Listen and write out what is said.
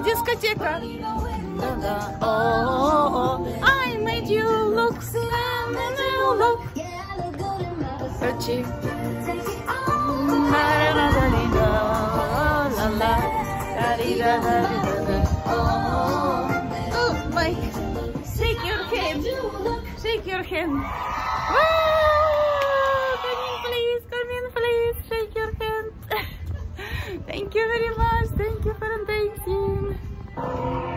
Дискотека. Oh, I made you look, look. Oh, Mike, shake your hand. Shake your hand.